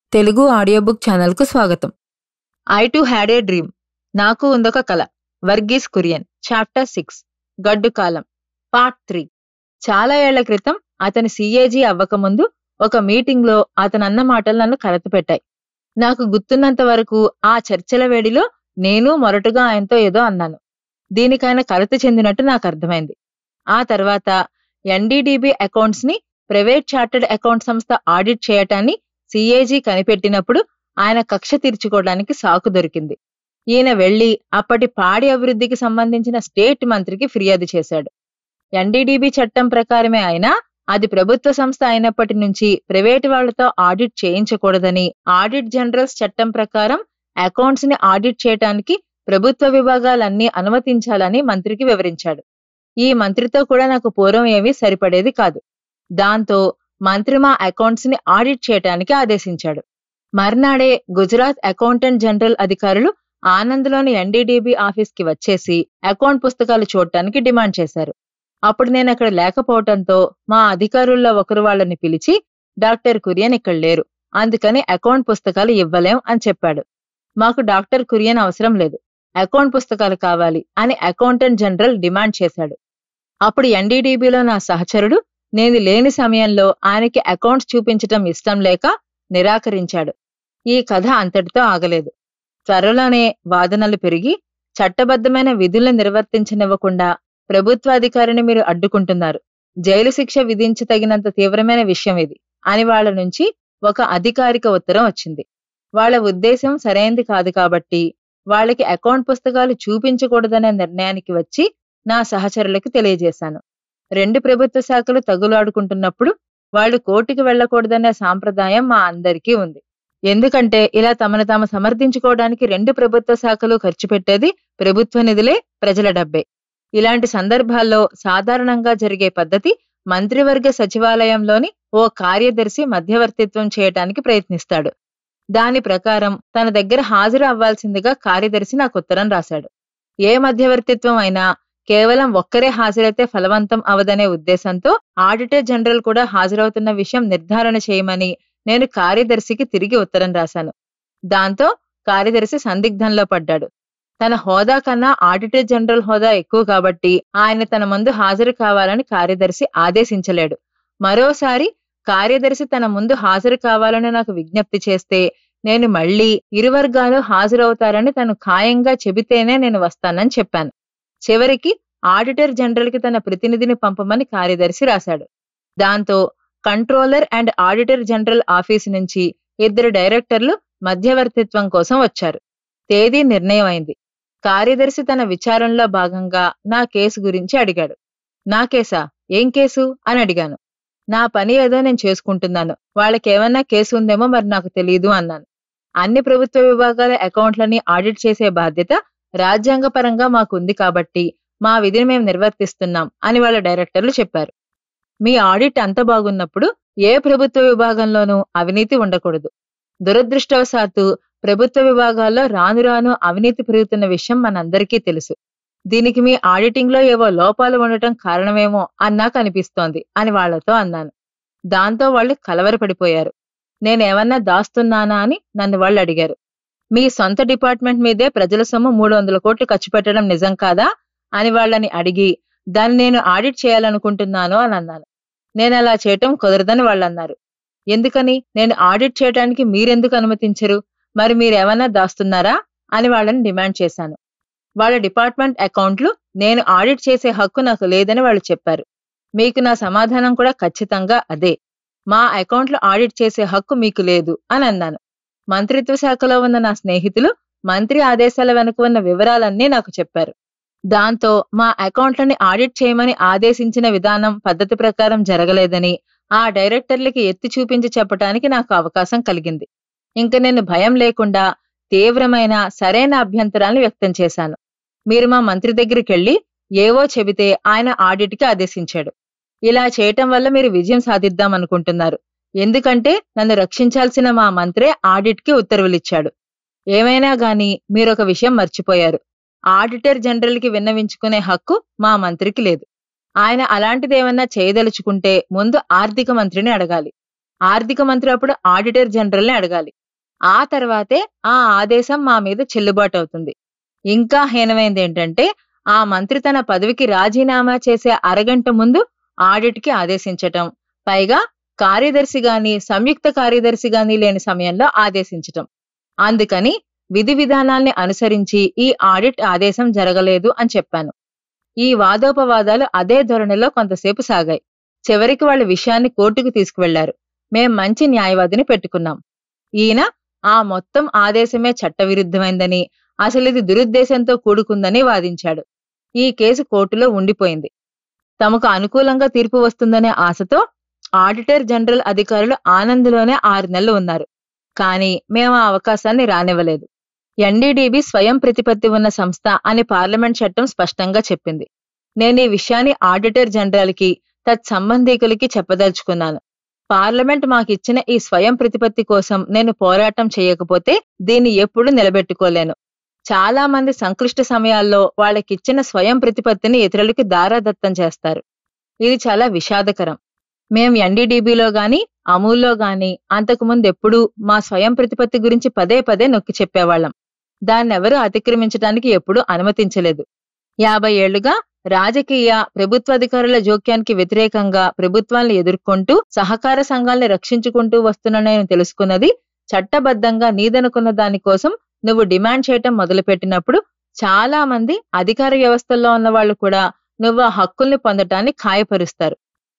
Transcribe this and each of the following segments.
Telugu audio book ఛానల్కు స్వాగతం. I too had a dream. నాకు ఉందొక కల. వర్గీస్ కురియన్. చాప్టర్ 6 గడ్డు కాలం పార్ట్ 3. చాలా ఏళ్ల క్రితం అతని సిఏజీ అవ్వకముందు ఒక మీటింగ్లో అతనన్న మాటలు నన్ను కలతపెట్టాయి. నాకు గుర్తున్నంత వరకు ఆ చర్చల వేడిలో నేను మొరటుగా ఆయనతో ఏదో అన్నాను. దీనికైనా కలత చెందినట్టు నాకు అర్థమైంది. ఆ తర్వాత ఎన్డీడీబీ అకౌంట్స్ ని ప్రైవేట్ చార్టర్డ్ అకౌంట్ సంస్థ ఆడిట్ చేయటాన్ని సిఏజీ కనిపెట్టినప్పుడు ఆయన కక్ష తీర్చుకోవడానికి సాకు దొరికింది. ఈయన వెళ్లి అప్పటి పాడి అభివృద్ధికి సంబంధించిన స్టేట్ మంత్రికి ఫిర్యాదు చేశాడు. ఎన్డీడీబీ చట్టం ప్రకారమే అయినా అది ప్రభుత్వ సంస్థ అయినప్పటి నుంచి ప్రైవేటు వాళ్లతో ఆడిట్ చేయించకూడదని, ఆడిట్ జనరల్స్ చట్టం ప్రకారం అకౌంట్స్ ని ఆడిట్ చేయటానికి ప్రభుత్వ విభాగాలన్నీ అనుమతించాలని మంత్రికి వివరించాడు. ఈ మంత్రితో కూడా నాకు పూర్వం ఏమీ సరిపడేది కాదు. దాంతో మంత్రి మా అకౌంట్స్ ని ఆడిట్ చేయటానికి ఆదేశించాడు. మర్నాడే గుజరాత్ అకౌంటెంట్ జనరల్ అధికారులు ఆనంద్లోని ఎన్డీడీబీ ఆఫీస్కి వచ్చేసి అకౌంట్ పుస్తకాలు చూడటానికి డిమాండ్ చేశారు. అప్పుడు నేను అక్కడ లేకపోవటంతో మా అధికారుల్లో ఒకరు వాళ్ళని పిలిచి, డాక్టర్ కురియన్ ఇక్కడ లేరు, అందుకని అకౌంట్ పుస్తకాలు ఇవ్వలేం అని చెప్పాడు. మాకు డాక్టర్ కురియన్ అవసరం లేదు, అకౌంట్ పుస్తకాలు కావాలి అని అకౌంటెంట్ జనరల్ డిమాండ్ చేశాడు. అప్పుడు ఎన్డీడీబీలో నా సహచరుడు నేను లేని సమయంలో ఆయనకి అకౌంట్స్ చూపించటం ఇష్టం లేక నిరాకరించాడు. ఈ కథ అంతటితో ఆగలేదు. త్వరలోనే వాదనలు పెరిగి, చట్టబద్ధమైన విధులను నిర్వర్తించనివ్వకుండా ప్రభుత్వాధికారిని మీరు అడ్డుకుంటున్నారు, జైలు శిక్ష విధించతగినంత తీవ్రమైన విషయం ఇది అని వాళ్ల నుంచి ఒక అధికారిక ఉత్తరం వచ్చింది. వాళ్ల ఉద్దేశం సరైంది కాదు కాబట్టి వాళ్ళకి అకౌంట్ పుస్తకాలు చూపించకూడదనే నిర్ణయానికి వచ్చి నా సహచరులకు తెలియజేశాను. 2 ప్రభుత్వ శాఖలు తగులాడుకుంటున్నప్పుడు వాళ్లు కోర్టుకి వెళ్లకూడదనే సాంప్రదాయం మా అందరికీ ఉంది. ఎందుకంటే ఇలా తమను తాము సమర్థించుకోవడానికి 2 ప్రభుత్వ శాఖలు ఖర్చు పెట్టేది ప్రభుత్వ నిధులే, ప్రజల డబ్బే. ఇలాంటి సందర్భాల్లో సాధారణంగా జరిగే పద్ధతి మంత్రివర్గ సచివాలయంలోని ఓ కార్యదర్శి మధ్యవర్తిత్వం చేయటానికి ప్రయత్నిస్తాడు. దాని ప్రకారం తన దగ్గర హాజరు అవ్వాల్సిందిగా కార్యదర్శి నాకు ఉత్తరం రాశాడు. ఏ మధ్యవర్తిత్వం అయినా కేవలం ఒక్కరే హాజరైతే ఫలవంతం అవదనే ఉద్దేశంతో ఆడిటర్ జనరల్ కూడా హాజరవుతున్న విషయం నిర్ధారణ చేయమని నేను కార్యదర్శికి తిరిగి ఉత్తరం రాశాను. దాంతో కార్యదర్శి సందిగ్ధంలో పడ్డాడు. తన హోదా కన్నా ఆడిటర్ జనరల్ హోదా ఎక్కువ కాబట్టి ఆయన తన ముందు హాజరు కావాలని కార్యదర్శి ఆదేశించలేడు. మరోసారి కార్యదర్శి తన ముందు హాజరు కావాలని నాకు విజ్ఞప్తి చేస్తే నేను మళ్లీ ఇరు వర్గాలు హాజరవుతారని తను ఖాయంగా చెబితేనే నేను వస్తానని చెప్పాను. చివరికి ఆడిటర్ జనరల్ కి తన ప్రతినిధిని పంపమని కార్యదర్శి రాశాడు. దాంతో controller and auditor general office నుంచి 2 డైరెక్టర్లు మధ్యవర్తిత్వం కోసం వచ్చారు. తేదీ నిర్ణయం అయింది. కార్యదర్శి తన విచారణలో భాగంగా నా కేసు గురించి అడిగాడు. నా కేసా? ఏం కేసు అని అడిగాను. నా పని ఏదో నేను చేసుకుంటున్నాను, వాళ్ళకేమన్నా కేసు ఉందేమో మరి నాకు తెలీదు అన్నాను. అన్ని ప్రభుత్వ విభాగాల అకౌంట్లని ఆడిట్ చేసే బాధ్యత రాజ్యాంగపరంగా మాకుంది కాబట్టి మా విధిని మేము నిర్వర్తిస్తున్నాం అని వాళ్ళ డైరెక్టర్లు చెప్పారు. మీ ఆడిట్ అంత బాగున్నప్పుడు ఏ ప్రభుత్వ విభాగంలోనూ అవినీతి ఉండకూడదు. దురదృష్టవశాత్తు ప్రభుత్వ విభాగాల్లో రాను రాను అవినీతి పెరుగుతున్న విషయం మనందరికీ తెలుసు. దీనికి మీ ఆడిటింగ్ లో ఏవో లోపాలు ఉండటం కారణమేమో అని నాకు అనిపిస్తోంది అని వాళ్లతో అన్నాను. దాంతో వాళ్ళు కలవరపడిపోయారు. నేనేమన్నా దాస్తున్నానా అని నన్ను వాళ్ళు అడిగారు. మీ సొంత డిపార్ట్మెంట్ మీదే ప్రజల సొమ్ము 300 కోట్లు ఖర్చు పెట్టడం నిజం కాదా అని వాళ్ళని అడిగి దాన్ని నేను ఆడిట్ చేయాలనుకుంటున్నాను అని అన్నాను. నేను అలా చేయటం కుదరదని వాళ్ళన్నారు. ఎందుకని? నేను ఆడిట్ చేయడానికి మీరెందుకు అనుమతించరు? మరి మీరేమన్నా దాస్తున్నారా అని వాళ్ళని డిమాండ్ చేశాను. వాళ్ళ డిపార్ట్మెంట్ అకౌంట్లు నేను ఆడిట్ చేసే హక్కు నాకు లేదని వాళ్ళు చెప్పారు. మీకు నా సమాధానం కూడా ఖచ్చితంగా అదే. మా అకౌంట్లు ఆడిట్ చేసే హక్కు మీకు లేదు అని అన్నాను. మంత్రిత్వ శాఖలో ఉన్న నా స్నేహితులు మంత్రి ఆదేశాల వెనుక ఉన్న వివరాలన్నీ నాకు చెప్పారు. దాంతో మా అకౌంట్లని ఆడిట్ చేయమని ఆదేశించిన విధానం పద్ధతి ప్రకారం జరగలేదని ఆ డైరెక్టర్లకి ఎత్తి చూపించి చెప్పటానికి నాకు అవకాశం కలిగింది. ఇంక నేను భయం లేకుండా తీవ్రమైన సరైన అభ్యంతరాలను వ్యక్తం చేశాను. మీరు మా మంత్రి దగ్గరికెళ్లి ఏవో చెబితే ఆయన ఆడిట్కి ఆదేశించాడు. ఇలా చేయటం వల్ల మీరు విజయం సాధిద్దామనుకుంటున్నారు. ఎందుకంటే నన్ను రక్షించాల్సిన మా మంత్రే ఆడిట్కి ఉత్తర్వులిచ్చాడు. ఏమైనా గాని మీరొక విషయం మర్చిపోయారు. ఆడిటర్ జనరల్కి విన్నవించుకునే హక్కు మా మంత్రికి లేదు. ఆయన అలాంటిదేమన్నా చేయదలుచుకుంటే ముందు ఆర్థిక మంత్రిని అడగాలి. ఆర్థిక మంత్రి అప్పుడు ఆడిటర్ జనరల్ని అడగాలి. ఆ తర్వాతే ఆ ఆదేశం మా మీద చెల్లుబాటు అవుతుంది. ఇంకా హీనమైంది ఏంటంటే ఆ మంత్రి తన పదవికి రాజీనామా చేసే అరగంట ముందు ఆడిట్‌కి ఆదేశించటం. పైగా కార్యదర్శి గాని, సంయుక్త కార్యదర్శి గాని లేని సమయంలో ఆదేశించటం. అందుకని విధి విధానాల్ని అనుసరించి ఈ ఆడిట్ ఆదేశం జరగలేదు అని చెప్పాను. ఈ వాదోపవాదాలు అదే ధోరణిలో కొంతసేపు సాగాయి. చివరికి వాళ్ళ విషయాన్ని కోర్టుకు తీసుకువెళ్లారు. మేం మంచి న్యాయవాదిని పెట్టుకున్నాం. ఈయన ఆ మొత్తం ఆదేశమే చట్టవిరుద్ధమైందని, అసలిది దురుద్దేశంతో కూడుకుందని వాదించాడు. ఈ కేసు కోర్టులో ఉండిపోయింది. తమకు అనుకూలంగా తీర్పు వస్తుందనే ఆశతో ఆడిటర్ జనరల్ అధికారులు ఆనంద్‌లోనే 6 నెలలు ఉన్నారు. కానీ మేము ఆ అవకాశాన్ని రానివ్వలేదు. ఎన్‌డీడీబీ స్వయం ప్రతిపత్తి ఉన్న సంస్థ అని పార్లమెంట్ చట్టం స్పష్టంగా చెప్పింది. నేనీ విషయాన్ని ఆడిటర్ జనరల్‌కి, తత్సంబంధీకులకి చెప్పదలుచుకున్నాను. పార్లమెంట్ మాకిచ్చిన ఈ స్వయం ప్రతిపత్తి కోసం నేను పోరాటం చేయకపోతే దీన్ని ఎప్పుడూ నిలబెట్టుకోలేను. చాలా మంది సంక్లిష్ట సమయాల్లో వాళ్ళకిచ్చిన స్వయం ప్రతిపత్తిని ఇతరులకి దారాదత్తం చేస్తారు. ఇది చాలా విషాదకరం. మేం ఎన్‌డీడీబీలో గాని, అమూల్‌లో గాని అంతకుముందెప్పుడూ మా స్వయం ప్రతిపత్తి గురించి పదే పదే నొక్కి చెప్పేవాళ్ళం. దాన్నెవరూ అతిక్రమించడానికి ఎప్పుడూ అనుమతించలేదు. 50 ఏళ్లుగా రాజకీయ, ప్రభుత్వాధికారుల జోక్యానికి వ్యతిరేకంగా ప్రభుత్వాల్ని ఎదుర్కొంటూ, సహకార సంఘాల్ని రక్షించుకుంటూ వస్తున్న నేను తెలుసుకున్నది, చట్టబద్ధంగా నీదనుకున్న దానికోసం నువ్వు డిమాండ్ చేయటం మొదలుపెట్టినప్పుడు చాలా మంది అధికార వ్యవస్థల్లో ఉన్నవాళ్లు కూడా నువ్వు ఆ హక్కుల్ని పొందటాన్ని ఖాయపరుస్తారు.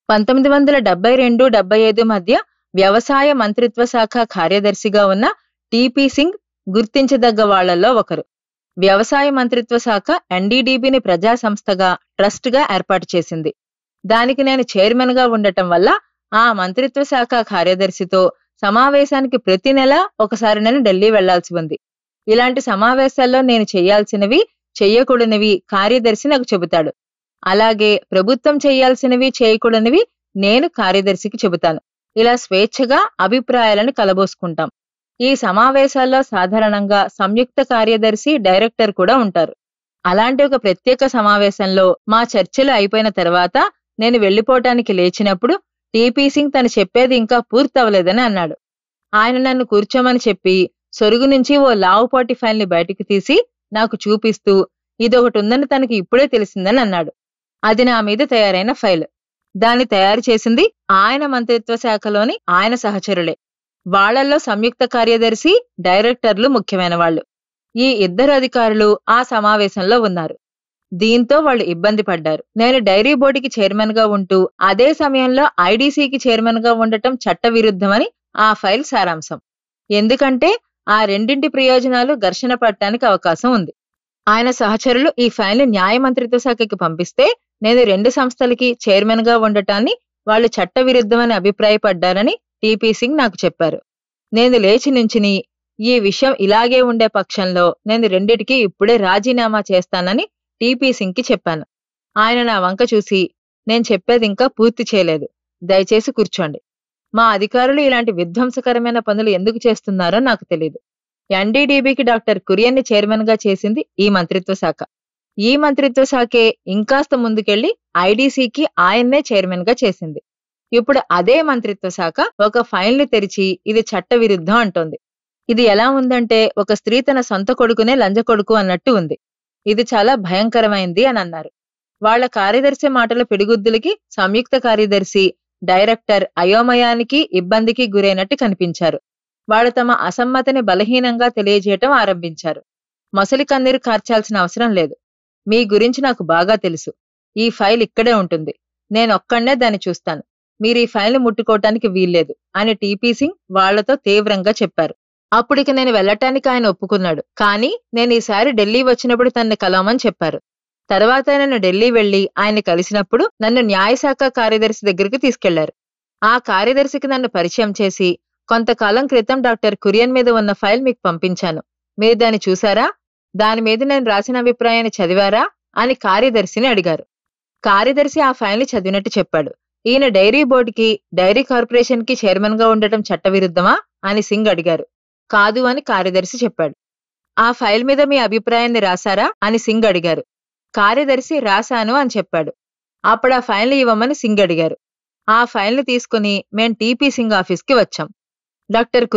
1972-75 మధ్య వ్యవసాయ మంత్రిత్వ శాఖ కార్యదర్శిగా ఉన్న టీపీ సింగ్ గుర్తించదగ్గ వాళ్లలో ఒకరు. వ్యవసాయ మంత్రిత్వ శాఖ ఎన్‌డీడీబీని ప్రజా సంస్థగా, ట్రస్ట్‌గా ఏర్పాటు చేసింది. దానికి నేను చైర్మన్‌గా ఉండటం వల్ల ఆ మంత్రిత్వ శాఖ కార్యదర్శితో సమావేశానికి ప్రతి నెల ఒకసారి నేను ఢిల్లీ వెళ్లాల్సి ఉంది. ఇలాంటి సమావేశాల్లో నేను చెయ్యాల్సినవి, చెయ్యకూడనివి కార్యదర్శి నాకు చెబుతాడు. అలాగే ప్రభుత్వం చెయ్యాల్సినవి, చేయకూడనివి నేను కార్యదర్శికి చెబుతాను. ఇలా స్వేచ్ఛగా అభిప్రాయాలను కలబోసుకుంటాం. ఈ సమావేశాల్లో సాధారణంగా సంయుక్త కార్యదర్శి, డైరెక్టర్ కూడా ఉంటారు. అలాంటి ఒక ప్రత్యేక సమావేశంలో మా చర్చలు అయిపోయిన తర్వాత నేను వెళ్లిపోవటానికి లేచినప్పుడు టీపీ సింగ్ తను చెప్పేది ఇంకా పూర్తవలేదని అన్నాడు. ఆయన నన్ను కూర్చోమని చెప్పి సొరుగు నుంచి ఓ లావుపాటి ఫైల్ని బయటికి తీసి నాకు చూపిస్తూ ఇదొకటుందని తనకి ఇప్పుడే తెలిసిందని అన్నాడు. అది నా మీద తయారైన ఫైల్. దాన్ని తయారు చేసింది ఆయన మంత్రిత్వ శాఖలోని ఆయన సహచరులే. వాళ్లల్లో సంయుక్త కార్యదర్శి, డైరెక్టర్లు ముఖ్యమైన వాళ్ళు. ఈ ఇద్దరు అధికారులు ఆ సమావేశంలో ఉన్నారు. దీంతో వాళ్ళు ఇబ్బంది పడ్డారు. నేను డైరీ బోర్డుకి చైర్మన్‌గా ఉంటూ అదే సమయంలో ఐడీసీకి చైర్మన్‌గా ఉండటం చట్టవిరుద్ధమని ఆ ఫైల్ సారాంశం. ఎందుకంటే ఆ రెండింటి ప్రయోజనాలు ఘర్షణ పడటానికి అవకాశం ఉంది. ఆయన సహచరులు ఈ ఫైల్ని న్యాయ మంత్రిత్వ శాఖకి పంపిస్తే నేను 2 సంస్థలకి చైర్మన్‌గా ఉండటాన్ని వాళ్ళు చట్టవిరుద్ధమని అభిప్రాయపడ్డారని టీపీ సింగ్ నాకు చెప్పారు. నేను లేచి నుంచుని ఈ విషయం ఇలాగే ఉండే పక్షంలో నేను రెండిటికి ఇప్పుడే రాజీనామా చేస్తానని టీపీ సింగ్‌కి చెప్పాను. ఆయన నా వంక చూసి, నేను చెప్పేది ఇంకా పూర్తి చేయలేదు. దయచేసి కూర్చోండి. మా అధికారులు ఇలాంటి విధ్వంసకరమైన పనులు ఎందుకు చేస్తున్నారో నాకు తెలీదు. ఎన్‌డీడీబీకి డాక్టర్ కురియన్ని చైర్మన్‌గా చేసింది ఈ మంత్రిత్వ శాఖ. ఈ మంత్రిత్వ శాఖే ఇంకాస్త ముందుకెళ్లి ఐడీసీకి ఆయన్నే చైర్మన్‌గా చేసింది. ఇప్పుడు అదే మంత్రిత్వ శాఖ ఒక ఫైల్ని తెరిచి ఇది చట్టవిరుద్ధం అంటోంది. ఇది ఎలా ఉందంటే ఒక స్త్రీ తన సొంత కొడుకునే లంజకొడుకు అన్నట్టు ఉంది. ఇది చాలా భయంకరమైంది అని అన్నారు. వాళ్ల కార్యదర్శి మాటల పిడిగుద్దులకి సంయుక్త కార్యదర్శి, డైరెక్టర్ అయోమయానికి, ఇబ్బందికి గురైనట్టు కనిపించారు. వాళ్ళు తమ అసమ్మతిని బలహీనంగా తెలియజేయటం ఆరంభించారు. మొసలి కన్నీరు కార్చాల్సిన అవసరం లేదు. మీ గురించి నాకు బాగా తెలుసు. ఈ ఫైల్ ఇక్కడే ఉంటుంది. నేనొక్కడే దాన్ని చూస్తాను. మీరీ ఫైల్ని ముట్టుకోవటానికి వీల్లేదు అని టీపీ సింగ్ వాళ్లతో తీవ్రంగా చెప్పారు. అప్పుడిక నేను వెళ్లటానికి ఆయన ఒప్పుకున్నాడు. కానీ నేను ఈసారి ఢిల్లీ వచ్చినప్పుడు తనని కలవమని చెప్పారు. తర్వాత నేను ఢిల్లీ వెళ్లి ఆయన్ని కలిసినప్పుడు నన్ను న్యాయశాఖ కార్యదర్శి దగ్గరికి తీసుకెళ్లారు. ఆ కార్యదర్శికి నన్ను పరిచయం చేసి, కొంతకాలం క్రితం డాక్టర్ కురియన్ మీద ఉన్న ఫైల్ మీకు పంపించాను. మీరు దాన్ని చూశారా? దాని మీద నేను రాసిన అభిప్రాయాన్ని చదివారా అని కార్యదర్శిని అడిగారు. కార్యదర్శి ఆ ఫైల్ని చదివినట్టు చెప్పాడు. ఈయన డైరీ బోర్డుకి, డైరీ కార్పొరేషన్కి చైర్మన్‌గా ఉండటం చట్టవిరుద్ధమా అని సింగ్ అడిగారు. కాదు అని కార్యదర్శి చెప్పాడు. ఆ ఫైల్ మీద మీ అభిప్రాయాన్ని రాశారా అని సింగ్ అడిగారు. కార్యదర్శి రాశాను అని చెప్పాడు. అప్పుడు ఆ ఫైల్ని ఇవ్వమని సింగ్ అడిగారు. ఆ ఫైల్ని తీసుకుని మేం టీపీ సింగ్ ఆఫీస్కి వచ్చాం. డాక్టర్ కురియన్,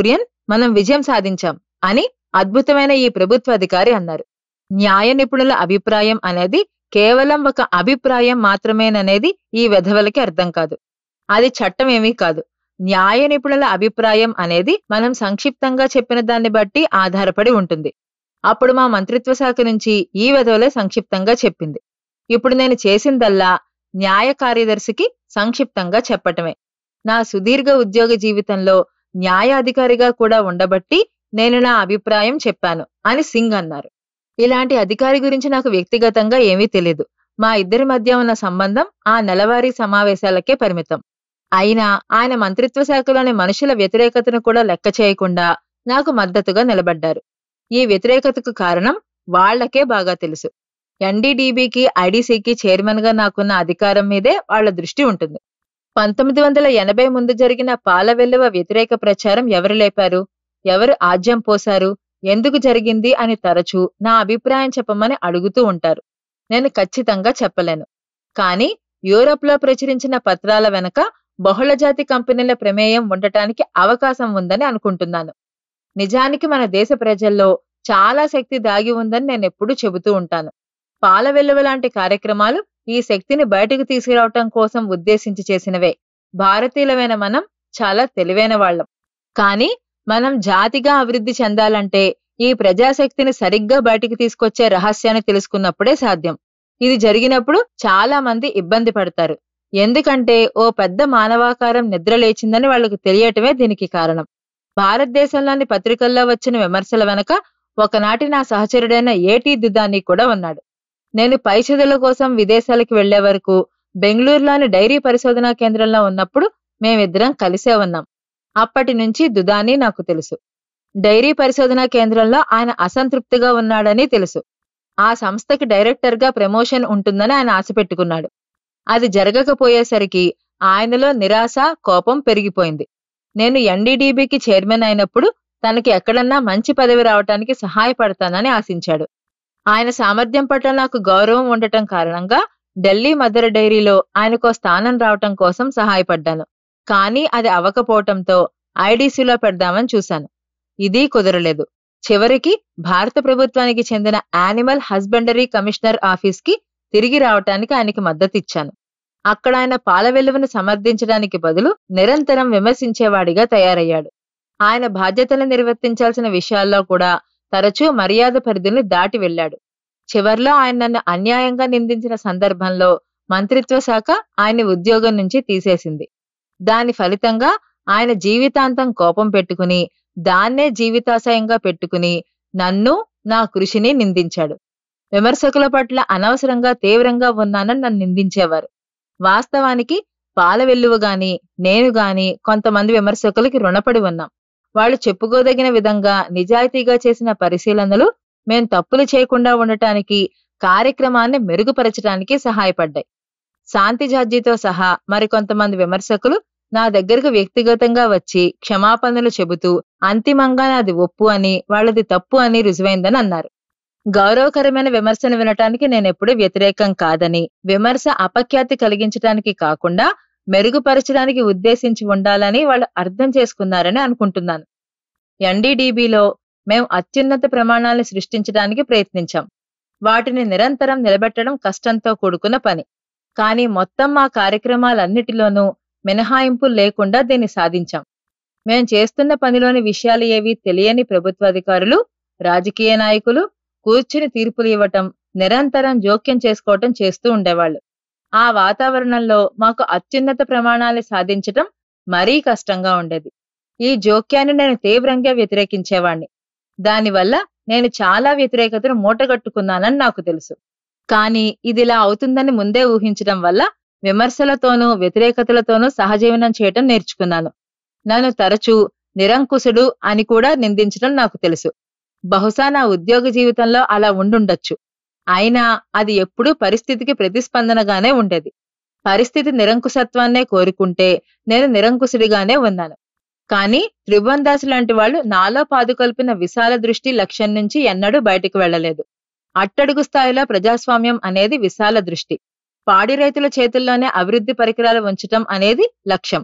మనం విజయం సాధించాం అని అద్భుతమైన ఈ ప్రభుత్వ అధికారి అన్నారు. న్యాయ నిపుణుల అభిప్రాయం అనేది కేవలం ఒక అభిప్రాయం మాత్రమేననేది ఈ వెధవలకి అర్థం కాదు. అది చట్టం ఏమీ కాదు. న్యాయ నిపుణుల అభిప్రాయం అనేది మనం సంక్షిప్తంగా చెప్పిన దాన్ని బట్టి ఆధారపడి ఉంటుంది. అప్పుడు మా మంత్రిత్వ శాఖ నుంచి ఈ వెధవలే సంక్షిప్తంగా చెప్పింది. ఇప్పుడు నేను చేసిందల్లా న్యాయ కార్యదర్శికి సంక్షిప్తంగా చెప్పటమే. నా సుదీర్ఘ ఉద్యోగ జీవితంలో న్యాయాధికారిగా కూడా ఉండబట్టి నేను నా అభిప్రాయం చెప్పాను అని సింగ్ అన్నారు. ఇలాంటి అధికారి గురించి నాకు వ్యక్తిగతంగా ఏమీ తెలీదు. మా ఇద్దరి మధ్య ఉన్న సంబంధం ఆ నెలవారీ సమావేశాలకే పరిమితం. అయినా ఆయన మంత్రిత్వ శాఖలోని మనుషుల వ్యతిరేకతను కూడా లెక్క చేయకుండా నాకు మద్దతుగా నిలబడ్డారు. ఈ వ్యతిరేకతకు కారణం వాళ్లకే బాగా తెలుసు. ఎన్డీడీబీకి, ఐడీసీకి చైర్మన్ గా నాకున్న అధికారం మీదే వాళ్ల దృష్టి ఉంటుంది. 1980 ముందు జరిగిన పాల వెల్లువ వ్యతిరేక ప్రచారం ఎవరు లేపారు, ఎవరు ఆజ్యం పోశారు, ఎందుకు జరిగింది అని తరచూ నా అభిప్రాయం చెప్పమని అడుగుతూ ఉంటారు. నేను ఖచ్చితంగా చెప్పలేను. కానీ యూరోప్లో ప్రచురించిన పత్రాల వెనక బహుళజాతి కంపెనీల ప్రమేయం ఉండటానికి అవకాశం ఉందని అనుకుంటున్నాను. నిజానికి మన దేశ ప్రజల్లో చాలా శక్తి దాగి ఉందని నేనెప్పుడూ చెబుతూ ఉంటాను. పాల వెల్లువ లాంటి కార్యక్రమాలు ఈ శక్తిని బయటకు తీసుకురావటం కోసం ఉద్దేశించి చేసినవే. భారతీయులమైన మనం చాలా తెలివైన వాళ్ళం. కానీ మనం జాతిగా అభివృద్ధి చెందాలంటే ఈ ప్రజాశక్తిని సరిగ్గా బయటికి తీసుకొచ్చే రహస్యాన్ని తెలుసుకున్నప్పుడే సాధ్యం. ఇది జరిగినప్పుడు చాలా మంది ఇబ్బంది పడతారు. ఎందుకంటే ఓ పెద్ద మానవాకారం నిద్రలేచిందని వాళ్లకు తెలియటమే దీనికి కారణం. భారతదేశంలోని పత్రికల్లో వచ్చిన విమర్శల వెనక ఒకనాటి నా సహచరుడైన ఏటీ దుదాని కూడా ఉన్నాడు. నేను పై చదువుల కోసం విదేశాలకు వెళ్లే వరకు బెంగళూరులోని డైరీ పరిశోధనా కేంద్రంలో ఉన్నప్పుడు మేమిద్దరం కలిసే ఉన్నాం. అప్పటి నుంచి దుదాని నాకు తెలుసు. డైరీ పరిశోధనా కేంద్రంలో ఆయన అసంతృప్తిగా ఉన్నాడని తెలుసు. ఆ సంస్థకి డైరెక్టర్గా ప్రమోషన్ ఉంటుందని ఆయన ఆశ పెట్టుకున్నాడు. అది జరగకపోయేసరికి ఆయనలో నిరాశ, కోపం పెరిగిపోయింది. నేను ఎన్డీడీబీకి చైర్మన్ అయినప్పుడు తనకి ఎక్కడన్నా మంచి పదవి రావటానికి సహాయపడతానని ఆశించాడు. ఆయన సామర్థ్యం పట్ల నాకు గౌరవం ఉండటం కారణంగా ఢిల్లీ మదర్ డైరీలో ఆయనకో స్థానం రావటం కోసం సహాయపడ్డాను. కానీ అది అవ్వకపోవటంతో ఐడీసీలో పెడదామని చూశాను. ఇదీ కుదరలేదు. చివరికి భారత ప్రభుత్వానికి చెందిన యానిమల్ హస్బెండరీ కమిషనర్ ఆఫీస్కి తిరిగి రావటానికి ఆయనకి మద్దతిచ్చాను. అక్కడ ఆయన పాల వెల్లువను సమర్థించడానికి బదులు నిరంతరం విమర్శించేవాడిగా తయారయ్యాడు. ఆయన బాధ్యతలు నిర్వర్తించాల్సిన విషయాల్లో కూడా తరచూ మర్యాద పరిధిని దాటి వెళ్లాడు. చివర్లో ఆయన నన్ను అన్యాయంగా నిందించిన సందర్భంలో మంత్రిత్వ శాఖ ఆయన్ని ఉద్యోగం నుంచి తీసేసింది. దాని ఫలితంగా ఆయన జీవితాంతం కోపం పెట్టుకుని దాన్నే జీవితాశయంగా పెట్టుకుని నన్ను, నా కృషిని నిందించాడు. విమర్శకుల పట్ల అనవసరంగా తీవ్రంగా ఉన్నానని నన్ను నిందించేవారు. వాస్తవానికి పాల వెల్లువ గాని నేను గాని కొంతమంది విమర్శకులకి రుణపడి ఉన్నాం. వాళ్ళు చెప్పుకోదగిన విధంగా నిజాయితీగా చేసిన పరిశీలనలు మేం తప్పులు చేయకుండా ఉండటానికి, కార్యక్రమాన్ని మెరుగుపరచడానికి సహాయపడ్డాయి. శాంతి జార్జితో సహా మరికొంతమంది విమర్శకులు నా దగ్గరకు వ్యక్తిగతంగా వచ్చి క్షమాపణలు చెబుతూ అంతిమంగా నాది ఒప్పు అని, వాళ్ళది తప్పు అని రుజువైందని అన్నారు. గౌరవకరమైన విమర్శను వినటానికి నేనెప్పుడూ వ్యతిరేకం కాదని, విమర్శ అపఖ్యాతి కలిగించడానికి కాకుండా మెరుగుపరచడానికి ఉద్దేశించి ఉండాలని వాళ్ళు అర్థం చేసుకున్నారని అనుకుంటున్నాను. ఎన్డీడీబీలో మేం అత్యున్నత ప్రమాణాలను సృష్టించడానికి ప్రయత్నించాం. వాటిని నిరంతరం నిలబెట్టడం కష్టంతో కూడుకున్న పని. కానీ మొత్తం మా కార్యక్రమాలన్నిటిలోనూ మినహాయింపులు లేకుండా దీన్ని సాధించాం. మేం చేస్తున్న పనిలోని విషయాలు ఏవీ తెలియని ప్రభుత్వాధికారులు, రాజకీయ నాయకులు కూర్చుని తీర్పులు ఇవ్వటం, నిరంతరం జోక్యం చేసుకోవటం చేస్తూ ఉండేవాళ్లు. ఆ వాతావరణంలో మాకు అత్యున్నత ప్రమాణాలు సాధించటం మరీ కష్టంగా ఉండేది. ఈ జోక్యాన్ని నేను తీవ్రంగా వ్యతిరేకించేవాణ్ణి. దానివల్ల నేను చాలా వ్యతిరేకతను మూటగట్టుకున్నానని నాకు తెలుసు. కానీ ఇదిలా అవుతుందని ముందే ఊహించడం వల్ల విమర్శలతోనూ వ్యతిరేకతలతోనూ సహజీవనం చేయటం నేర్చుకున్నాను. నన్ను తరచూ నిరంకుశుడు అని కూడా నిందించడం నాకు తెలుసు. బహుశా నా ఉద్యోగ జీవితంలో అలా ఉండుండొచ్చు. అయినా అది ఎప్పుడూ పరిస్థితికి ప్రతిస్పందనగానే ఉండేది. పరిస్థితి నిరంకుశత్వాన్నే కోరుకుంటే నేను నిరంకుశుడిగానే ఉన్నాను. కానీ త్రిభువన్ దాస్ లాంటి వాళ్ళు నాలో పాదుకొల్పిన విశాల దృష్టి లక్ష్యం నుంచి ఎన్నడూ బయటకు వెళ్లలేదు. అట్టడుగు స్థాయిలో ప్రజాస్వామ్యం అనేది విశాల దృష్టి. పాడి రైతుల చేతుల్లోనే అభివృద్ధి పరికరాలు ఉంచటం అనేది లక్ష్యం.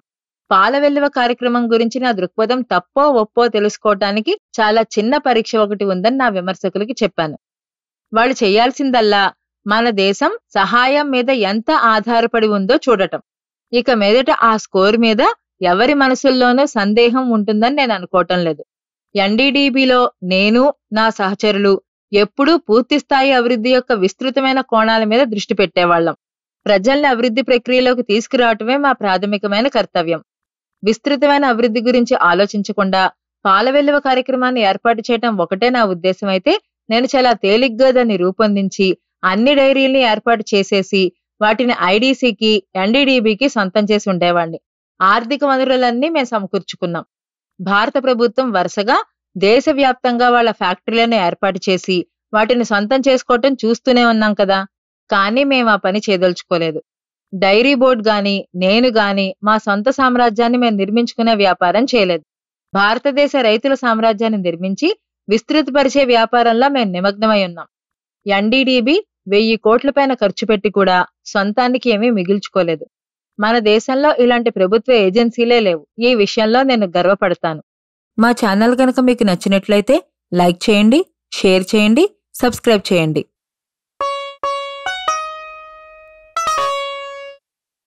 పాల వెల్లువ కార్యక్రమం గురించి నా దృక్పథం తప్పో ఒప్పో తెలుసుకోవటానికి చాలా చిన్న పరీక్ష ఒకటి ఉందని నా విమర్శకులకి చెప్పాను. వాళ్ళు చేయాల్సిందల్లా మన దేశం సహాయం మీద ఎంత ఆధారపడి ఉందో చూడటం. ఇక మీదట ఆ స్కోర్ మీద ఎవరి మనసుల్లోనూ సందేహం ఉంటుందని నేను అనుకోవటం లేదు. ఎన్డీడీబీలో నేను, నా సహచరులు ఎప్పుడూ పూర్తిస్థాయి అభివృద్ధి యొక్క విస్తృతమైన కోణాల మీద దృష్టి పెట్టేవాళ్లం. ప్రజల్ని అభివృద్ధి ప్రక్రియలోకి తీసుకురావటమే మా ప్రాథమికమైన కర్తవ్యం. విస్తృతమైన అభివృద్ధి గురించి ఆలోచించకుండా పాల వెల్లువ కార్యక్రమాన్ని ఏర్పాటు చేయటం ఒకటే నా ఉద్దేశం అయితే, నేను చాలా తేలిగ్గా దాన్ని రూపొందించి అన్ని డైరీల్ని ఏర్పాటు చేసేసి వాటిని ఐడీసీకి, ఎన్డీడీబీకి సొంతం చేసి ఉండేవాణ్ణి. ఆర్థిక వనరులన్నీ మేము సమకూర్చుకున్నాం. భారత ప్రభుత్వం వరుసగా దేశవ్యాప్తంగా వాళ్ళ ఫ్యాక్టరీలను ఏర్పాటు చేసి వాటిని సొంతం చేసుకోవటం చూస్తూనే ఉన్నాం కదా. కానీ మేము ఆ పని చేయదలుచుకోలేదు. డైరీ బోర్డు గాని, నేను గాని మా సొంత సామ్రాజ్యాన్ని మేము నిర్మించుకునే వ్యాపారం చేయలేదు. భారతదేశ రైతుల సామ్రాజ్యాన్ని నిర్మించి విస్తృతపరిచే వ్యాపారంలో మేము నిమగ్నమై ఉన్నాం. ఎన్డీడీబీ 1000 కోట్ల పైన ఖర్చు పెట్టి కూడా సొంతానికి ఏమీ మిగిల్చుకోలేదు. మన దేశంలో ఇలాంటి ప్రభుత్వ ఏజెన్సీలే లేవు. ఈ విషయంలో నేను గర్వపడతాను. మా ఛానల్ కనుక మీకు నచ్చినట్లయితే లైక్ చేయండి, షేర్ చేయండి, సబ్స్క్రైబ్ చేయండి.